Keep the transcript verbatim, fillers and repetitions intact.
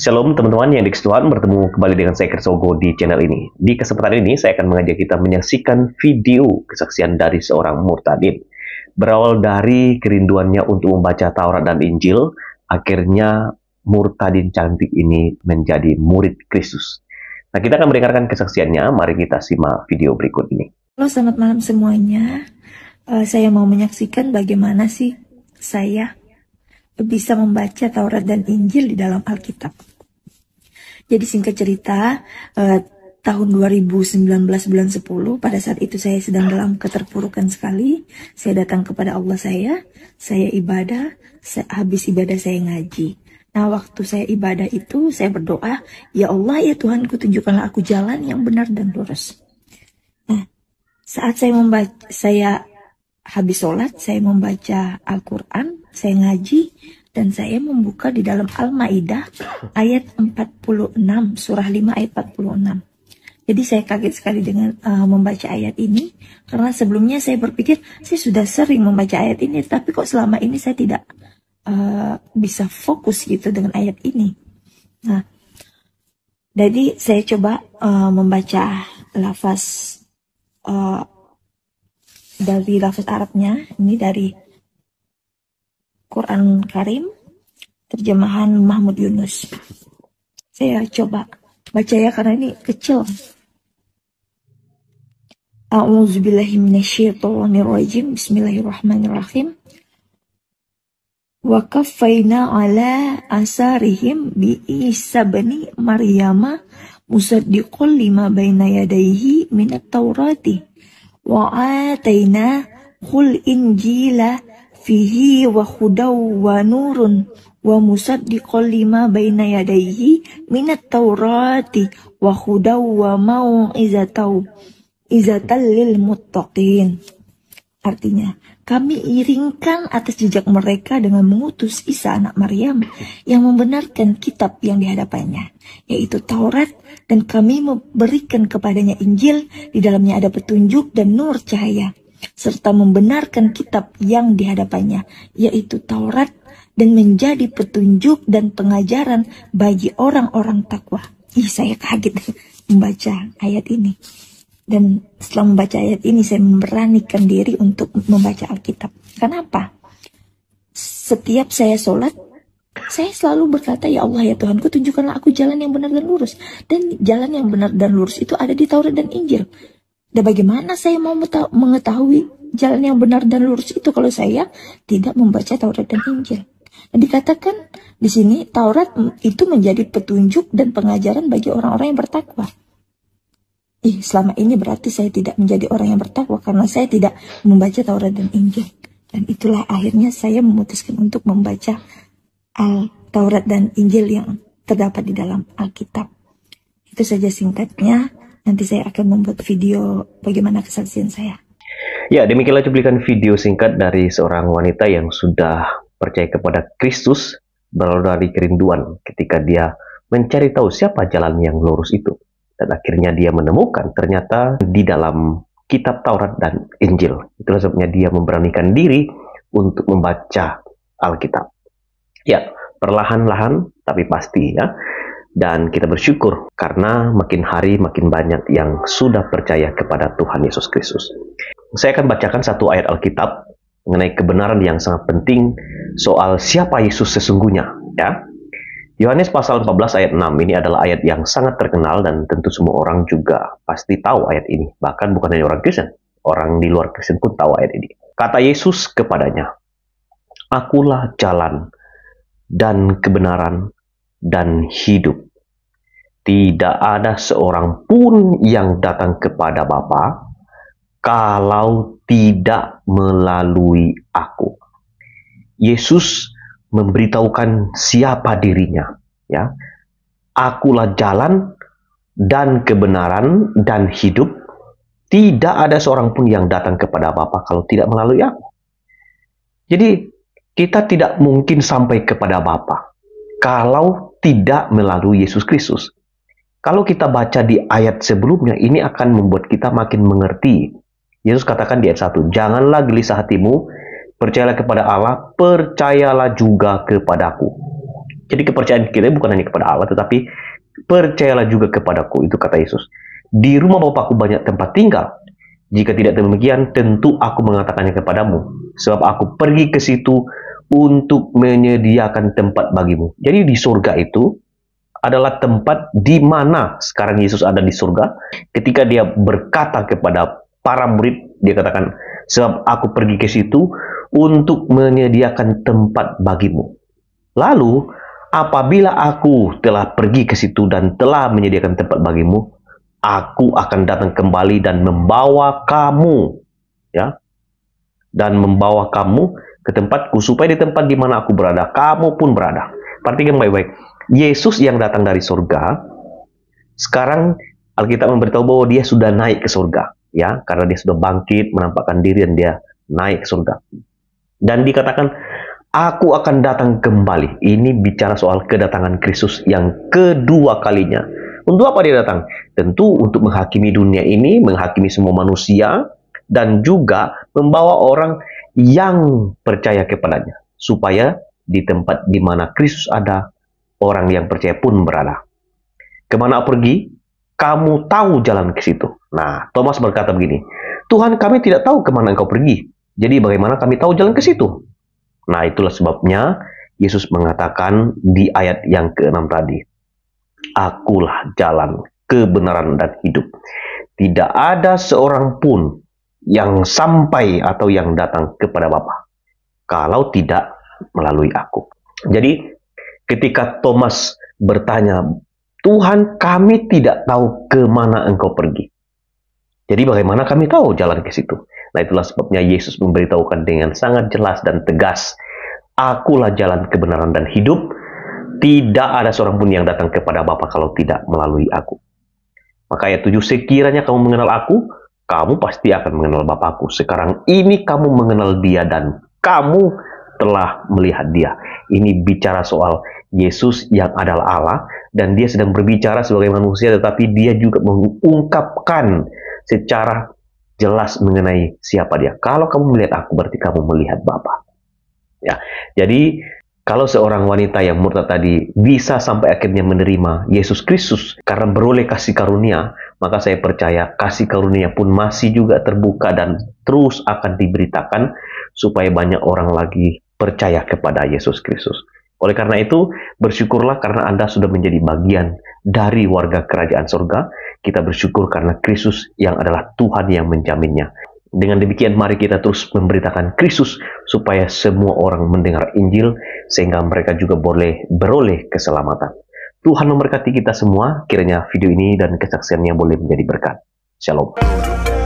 Shalom teman-teman yang dikasih Tuhan, bertemu kembali dengan saya Kersogo di channel ini. Di kesempatan ini saya akan mengajak kita menyaksikan video kesaksian dari seorang murtadin. Berawal dari kerinduannya untuk membaca Taurat dan Injil, akhirnya murtadin cantik ini menjadi murid Kristus. Nah, kita akan mendengarkan kesaksiannya. Mari kita simak video berikut ini. Halo, selamat malam semuanya. Uh, saya mau menyaksikan bagaimana sih saya bisa membaca Taurat dan Injil di dalam Alkitab. Jadi singkat cerita, uh, tahun dua ribu sembilan belas bulan sepuluh, pada saat itu saya sedang dalam keterpurukan sekali. Saya datang kepada Allah saya, saya ibadah, saya, habis ibadah saya ngaji. Nah, waktu saya ibadah itu, saya berdoa, ya Allah, ya Tuhanku, tunjukkanlah aku jalan yang benar dan lurus. Nah, saat saya membaca, saya habis sholat, saya membaca Al-Quran, saya ngaji, dan saya membuka di dalam Al-Maidah ayat empat puluh enam, surah lima ayat empat puluh enam. Jadi saya kaget sekali dengan uh, membaca ayat ini, karena sebelumnya saya berpikir, saya sudah sering membaca ayat ini, tapi kok selama ini saya tidak uh, bisa fokus gitu dengan ayat ini. Nah, jadi saya coba uh, membaca lafaz uh, dari lafaz Arabnya, ini dari Quran Karim, terjemahan Mahmud Yunus. Saya coba baca ya, karena ini kecil. A'udzubillahiminasyaitonirrajim. Bismillahirrahmanirrahim. Wa kaffayna ala asarihim bi Isa bani Maryama musaddiqan lima baina yadayhi minat taurati wa atayna khul injila fihi wa hudaw wa nurun wa musaddiqan lima baina yadayhi minat taurati wa hudaw wa mau'izatau izatal lil muttaqin. Artinya, kami iringkan atas jejak mereka dengan mengutus Isa anak Maryam yang membenarkan kitab yang dihadapannya, yaitu Taurat, dan kami memberikan kepadanya Injil, di dalamnya ada petunjuk dan nur cahaya, serta membenarkan kitab yang dihadapannya, yaitu Taurat, dan menjadi petunjuk dan pengajaran bagi orang-orang takwa. Ih, saya kaget membaca ayat ini. Dan setelah membaca ayat ini, saya memberanikan diri untuk membaca Alkitab. Kenapa? Setiap saya sholat, saya selalu berkata, ya Allah, ya Tuhanku, tunjukkanlah aku jalan yang benar dan lurus. Dan jalan yang benar dan lurus itu ada di Taurat dan Injil. Dan bagaimana saya mau mengetahui jalan yang benar dan lurus itu kalau saya tidak membaca Taurat dan Injil? Dan dikatakan di sini, Taurat itu menjadi petunjuk dan pengajaran bagi orang-orang yang bertakwa. Ih, selama ini berarti saya tidak menjadi orang yang bertakwa karena saya tidak membaca Taurat dan Injil. Dan itulah akhirnya saya memutuskan untuk membaca Al Taurat dan Injil yang terdapat di dalam Alkitab. Itu saja singkatnya. Nanti saya akan membuat video bagaimana kesaksian saya. Ya, demikianlah cuplikan video singkat dari seorang wanita yang sudah percaya kepada Kristus berawal dari kerinduan ketika dia mencari tahu siapa jalan yang lurus itu. Dan akhirnya dia menemukan ternyata di dalam kitab Taurat dan Injil. Itulah sebabnya dia memberanikan diri untuk membaca Alkitab. Ya, perlahan-lahan tapi pasti ya. Dan kita bersyukur karena makin hari makin banyak yang sudah percaya kepada Tuhan Yesus Kristus. Saya akan bacakan satu ayat Alkitab mengenai kebenaran yang sangat penting soal siapa Yesus sesungguhnya. Ya. Yohanes pasal empat belas ayat enam ini adalah ayat yang sangat terkenal dan tentu semua orang juga pasti tahu ayat ini. Bahkan bukan hanya orang Kristen, orang di luar Kristen pun tahu ayat ini. Kata Yesus kepadanya, "Akulah jalan dan kebenaran dan hidup. Tidak ada seorang pun yang datang kepada Bapa kalau tidak melalui aku." Yesus memberitahukan siapa dirinya, ya. Akulah jalan dan kebenaran dan hidup. Tidak ada seorang pun yang datang kepada Bapa kalau tidak melalui aku. Jadi kita tidak mungkin sampai kepada Bapa kalau tidak melalui Yesus Kristus. Kalau kita baca di ayat sebelumnya, ini akan membuat kita makin mengerti. Yesus katakan di ayat satu, "Janganlah gelisah hatimu, percayalah kepada Allah, percayalah juga kepadaku." Jadi kepercayaan kita bukan hanya kepada Allah, tetapi percayalah juga kepadaku, itu kata Yesus. Di rumah Bapakku banyak tempat tinggal. Jika tidak demikian, tentu aku mengatakannya kepadamu. Sebab aku pergi ke situ untuk menyediakan tempat bagimu. Jadi di surga itu adalah tempat di mana sekarang Yesus ada di surga. Ketika dia berkata kepada para murid, dia katakan, sebab aku pergi ke situ untuk menyediakan tempat bagimu. Lalu, apabila aku telah pergi ke situ dan telah menyediakan tempat bagimu, aku akan datang kembali dan membawa kamu, ya, dan membawa kamu ke tempatku, supaya di tempat di mana aku berada, kamu pun berada. Perhatikan baik-baik. Yesus yang datang dari surga, sekarang Alkitab memberitahu bahwa dia sudah naik ke surga, ya, karena dia sudah bangkit, menampakkan diri, dan dia naik ke surga. Dan dikatakan, aku akan datang kembali. Ini bicara soal kedatangan Kristus yang kedua kalinya. Untuk apa dia datang? Tentu untuk menghakimi dunia ini, menghakimi semua manusia, dan juga membawa orang yang percaya kepadanya. Supaya di tempat di mana Kristus ada, orang yang percaya pun berada. Kemana pergi? Kamu tahu jalan ke situ. Nah, Thomas berkata begini, Tuhan, kami tidak tahu kemana engkau pergi. Jadi bagaimana kami tahu jalan ke situ? Nah, itulah sebabnya Yesus mengatakan di ayat yang keenam tadi, Akulah jalan, kebenaran, dan hidup. Tidak ada seorang pun yang sampai atau yang datang kepada Bapa kalau tidak melalui aku. Jadi ketika Thomas bertanya, Tuhan, kami tidak tahu kemana engkau pergi. Jadi bagaimana kami tahu jalan ke situ? Nah, itulah sebabnya Yesus memberitahukan dengan sangat jelas dan tegas, Akulah jalan, kebenaran, dan hidup. Tidak ada seorang pun yang datang kepada Bapa kalau tidak melalui aku. Maka ayat tujuh, sekiranya kamu mengenal aku, kamu pasti akan mengenal Bapakku. Sekarang ini kamu mengenal dia dan kamu telah melihat dia. Ini bicara soal Yesus yang adalah Allah, dan dia sedang berbicara sebagai manusia, tetapi dia juga mengungkapkan secara jelas mengenai siapa dia. Kalau kamu melihat aku, berarti kamu melihat Bapa. Ya, jadi kalau seorang wanita yang murtad tadi bisa sampai akhirnya menerima Yesus Kristus karena beroleh kasih karunia, maka saya percaya kasih karunia pun masih juga terbuka dan terus akan diberitakan supaya banyak orang lagi percaya kepada Yesus Kristus. Oleh karena itu, bersyukurlah karena Anda sudah menjadi bagian dari warga kerajaan surga. Kita bersyukur karena Kristus yang adalah Tuhan yang menjaminnya. Dengan demikian, mari kita terus memberitakan Kristus supaya semua orang mendengar Injil sehingga mereka juga boleh beroleh keselamatan. Tuhan memberkati kita semua, kiranya video ini dan kesaksiannya boleh menjadi berkat. Shalom.